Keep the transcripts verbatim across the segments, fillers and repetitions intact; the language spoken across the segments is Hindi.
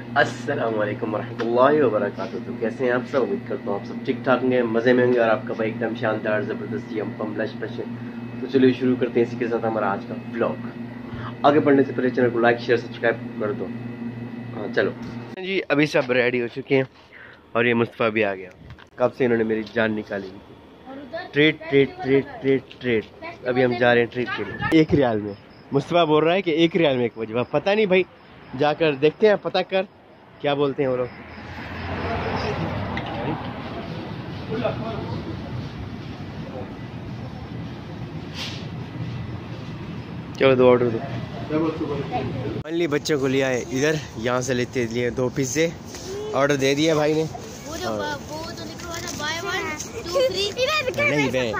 अस्सलामुअलैकुम वरहमतुल्लाहि वबरकातुहू। तो कैसे हैं आप सब? उम्मीद करता हूँ आप सब ठीक ठाक होंगे, मज़े में होंगे और आपका भाई एकदम शानदार ज़बरदस्त यम पम लश पश है। तो चलिए शुरू करते हैं इसी के साथ हमारा आज का ब्लॉग। आगे बढ़ने से पहले चैनल को लाइक शेयर सब्सक्राइब कर दो। हाँ चलो जी, अभी सब रेडी हो चुके हैं और ये मुस्तफ़ा भी आ गया। कब से इन्होंने मेरी जान निकाली हुई थी। Treat treat treat treat treat अभी हम जा रहे हैं ट्रीट के लिए। एक रियाल में मुस्तफ़ा बोल रहा है कि एक रियाल में एक वजह, पता नहीं भाई, जाकर देखते हैं, पता कर क्या बोलते हैं वो लोग। चलो दो ऑर्डर दो। फाइनली बच्चों को लिया है इधर, यहाँ से लेते लिए दो पिज्जे ऑर्डर दे दिया भाई ने। नहीं बे,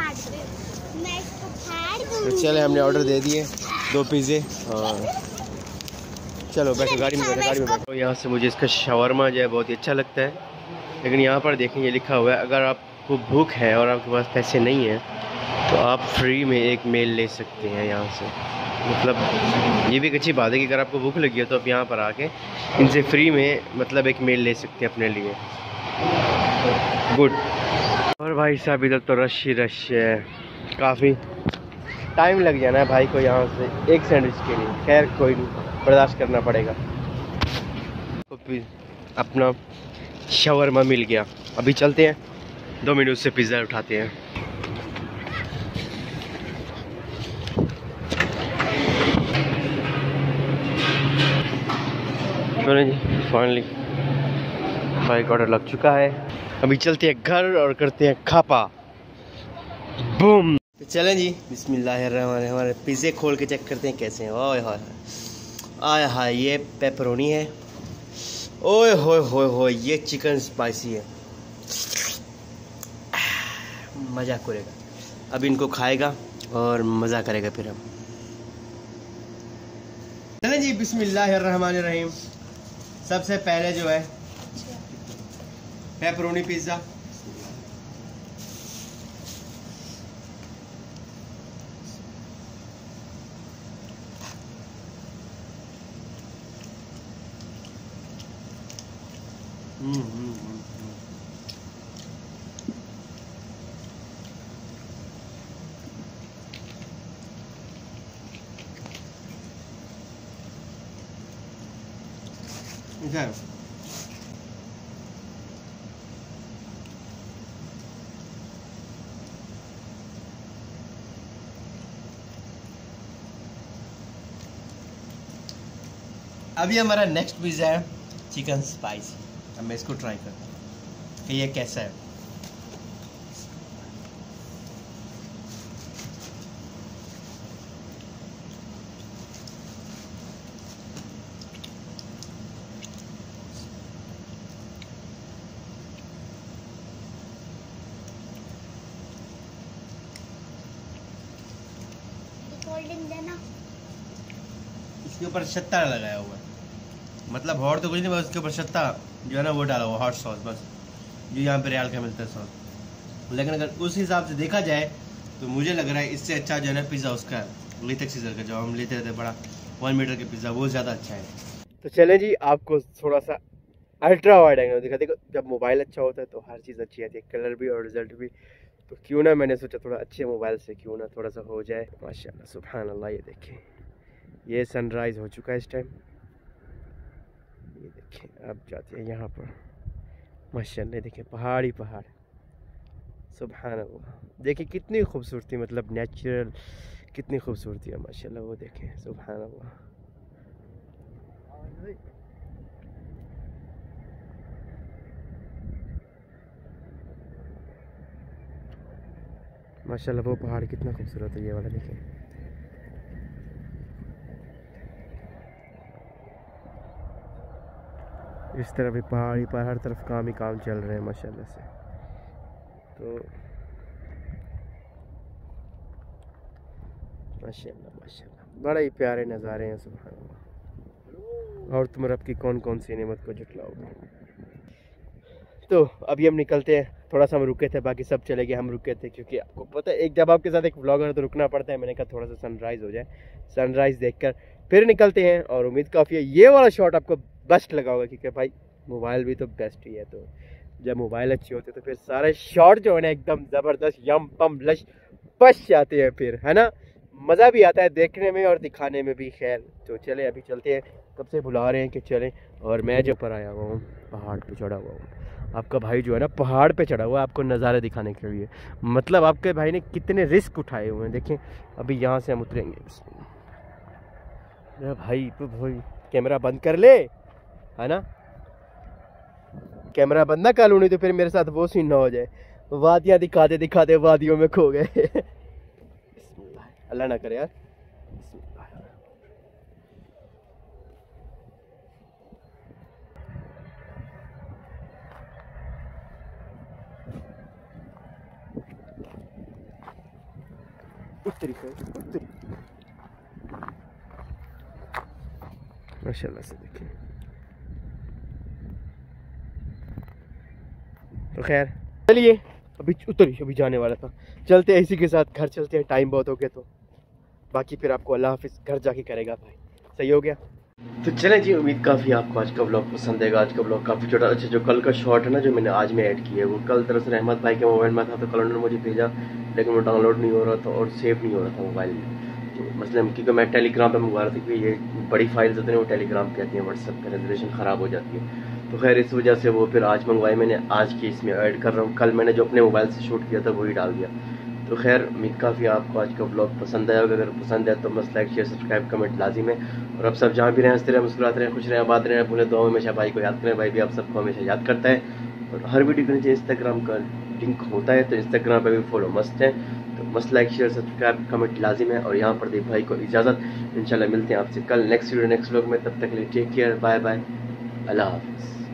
तो चले हमने ऑर्डर दे दिए दो पिज्जे और चलो बैठो गाड़ी में, बैठो गाड़ी में बैठो। यहाँ से मुझे इसका शवरमा जो है बहुत ही अच्छा लगता है, लेकिन यहाँ पर देखें ये लिखा हुआ है अगर आपको भूख है और आपके पास पैसे नहीं हैं तो आप फ्री में एक मील ले सकते हैं यहाँ से। मतलब ये भी एक अच्छी बात है कि अगर आपको भूख लगी है तो आप यहाँ पर आके इनसे फ्री में मतलब एक मील ले सकते हैं अपने लिए। गुड। और भाई साहब इधर तो रश ही रश है, काफ़ी टाइम लग जाना है भाई को यहाँ से एक सैंडविच के लिए। खैर कोई नहीं, बर्दाश्त करना पड़ेगा। तो फिर अपना शवरमा मिल गया, अभी चलते हैं दो मिनट से पिज़्ज़ा उठाते हैं। चलो जी, फाइनली भाई का ऑर्डर लग चुका है, अभी चलते हैं घर और करते हैं खापा बूम। तो चलें जी, बिस्मिल्लाहिर्रहमानिर्रहीम। हमारे पिज़्ज़े खोल के चेक करते हैं कैसे हैं। ओए हाय आय हाय, ये पेपरोनी है। ओए होए होए होए, ये चिकन स्पाइसी है। मज़ा करेगा, अब इनको खाएगा और मज़ा करेगा फिर हम। चलें जी, बिस्मिल्लाहिर्रहमानिर्रहीम। सबसे पहले जो है पेपरोनी पिज़्ज़ा, हम्म हम्म हम्म इधर अभी हमारा नेक्स्ट पिज़्ज़ा है चिकन स्पाइसी। अब मैं इसको ट्राई करता हूँ कि ये कैसा है। इसके ऊपर छत्ता लगाया हुआ है, मतलब और तो कुछ नहीं, बस उसके ऊपर छत्ता जो है ना वो डाला हुआ हॉट सॉस, बस जो यहाँ पे रियाल का मिलता है सॉस। लेकिन अगर उस हिसाब से देखा जाए तो मुझे लग रहा है इससे अच्छा जो है ना पिज़्ज़ा उसका लिथक सीजर का जो हम लेते थे बड़ा वन मीटर के पिज़्ज़ा, वो ज़्यादा अच्छा है। तो चले जी, आपको थोड़ा सा अल्ट्रा वाइड एंगल दिखा। देखो जब मोबाइल अच्छा होता है तो हर चीज़ अच्छी आती है, कलर भी और रिजल्ट भी। तो क्यों ना मैंने सोचा थोड़ा अच्छे मोबाइल से क्यों ना थोड़ा सा हो जाए। माशाल्लाह सुभान अल्लाह। ये देखिए ये सनराइज़ हो चुका है इस टाइम, ये देखिए। अब जाते हैं यहाँ पर, माशाल्लाह देखिए पहाड़ ही पहाड़, सुभान अल्लाह। देखिए कितनी खूबसूरती, मतलब नेचुरल कितनी खूबसूरती है माशाल्लाह। वो देखें सुभान अल्लाह। माशाल्लाह वो पहाड़ कितना खूबसूरत है, ये वाला देखें। इस तरफ भी पहाड़ ही पहाड़, हर तरफ काम ही काम चल रहे हैं माशाल्लाह से। तो माशाल्लाह माशाल्लाह बड़े ही प्यारे नज़ारे हैं सुभान अल्लाह। और तुम रब की कौन कौन सी नेमत को जुटलाओगे। तो अभी हम निकलते हैं, थोड़ा सा हम रुके थे, बाकी सब चले गए, हम रुके थे क्योंकि आपको पता है एक जब आपके साथ एक व्लॉगर है तो रुकना पड़ता है। मैंने कहा थोड़ा सा सनराइज़ हो जाए, सनराइज़ देखकर फिर निकलते हैं। और उम्मीद काफ़ी है ये वाला शॉट आपको बेस्ट लगा होगा, क्योंकि भाई मोबाइल भी तो बेस्ट ही है। तो जब मोबाइल अच्छे होते तो फिर सारे शॉट जो है ना एकदम ज़बरदस्त यम पम लश बच जाते हैं फिर, है ना। मज़ा भी आता है देखने में और दिखाने में भी। खैर तो चले अभी चलते हैं, कब से बुला रहे हैं कि चलें। और मैं जो पर आया हुआ हूँ पहाड़ पे चढ़ा हुआ हूँ, आपका भाई जो है ना पहाड़ पे चढ़ा हुआ है आपको नज़ारे दिखाने के लिए। मतलब आपके भाई ने कितने रिस्क उठाए हुए हैं, देखें। अभी यहाँ से हम उतरेंगे। मेरा भाई तो भाई कैमरा बंद कर ले, है ना, कैमरा बंद ना कर लूँ, नहीं तो फिर मेरे साथ वो सीन ना हो जाए, वादियाँ दिखाते दिखाते वादियों में खो गए। अल्लाह ना करे यार। उत्तरी उत्तरी माशाल्लाह से देखिए। तो खैर चलिए अभी उतरी, अभी जाने वाला था, चलते हैं इसी के साथ घर चलते हैं, टाइम बहुत हो गया। तो बाकी फिर आपको अल्लाह हाफिज़ घर जाके करेगा भाई, सही हो गया। तो चलें जी, उम्मीद काफ़ी आपको आज का ब्लॉग पसंद आएगा। आज का ब्लॉग काफ़ी छोटा। अच्छा जो कल का शॉट है ना जो मैंने आज में ऐड किया है, वो कल दरअसल अहमद भाई के मोबाइल में था, तो कल उन्होंने मुझे भेजा, लेकिन वो डाउनलोड नहीं हो रहा था और सेव नहीं हो रहा था मोबाइल में। तो मसलन क्योंकि मैं टेलीग्राम पर मंगवा रहा था, क्योंकि ये बड़ी फाइल्स होती हैं वो टेलीग्राम पे आती हैं, व्हाट्सएप पर रेजोल्यूशन ख़राब हो जाती है। तो खैर इस वजह से वो फिर आज मंगवाई मैंने, आज की इसमें ऐड कर रहा हूँ। कल मैंने जो अपने मोबाइल से शूट किया था वही डाल दिया। तो खैर उम्मीद काफ़ी आपको आज का ब्लॉग पसंद आया होगा। अगर पसंद है तो बस लाइक शेयर सब्सक्राइब कमेंट लाजिम है। और अब सब जहाँ भी रहें हंसते रहें, मुस्कुराते रहें, खुश रहें, आबाद रहें, अपने दुआ में हमेशा भाई को याद करें। भाई भी आप सबको हमेशा याद करता है। और हर वीडियो के नीचे इंस्टाग्राम का लिंक होता है, तो इंस्टाग्राम पर भी फॉलो मस्ट है। तो मस्त लाइक शेयर सब्सक्राइब कमेंट लाजिम है। और यहाँ पर दे भाई को इजाज़त, इंशाल्लाह मिलते हैं आपसे कल नेक्स्ट वीडियो नेक्स्ट ब्लॉग में। तब तक के लिए टेक केयर, बाय बाय, अल्लाह हाफिज़।